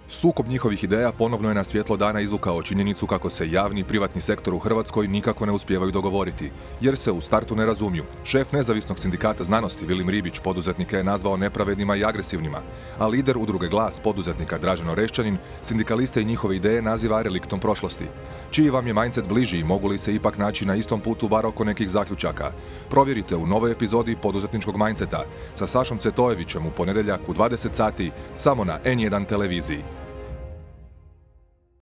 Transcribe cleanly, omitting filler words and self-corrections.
Sukob njihovih ideja ponovno je na svjetlo dana izvukao činjenicu kako se javni i privatni sektor u Hrvatskoj nikako ne uspijevaju dogovoriti, jer se u startu ne razumiju. Šef nezavisnog sindikata znanosti Vilim Ribić poduzetnike je nazvao nepravednima i agresivnima, a lider udruge Glas poduzetnika Dražen Orešćanin sindikaliste i njihove ideje naziva reliktom prošlosti. Čiji vam je mindset bliži i mogu li se ipak naći na istom putu bar oko nekih zaključaka? Provjerite u novoj epizodi Poduzetničkog mindseta sa Sašom Cetojevićem u ponedjeljak u 20 sati samo na N1 televiziji.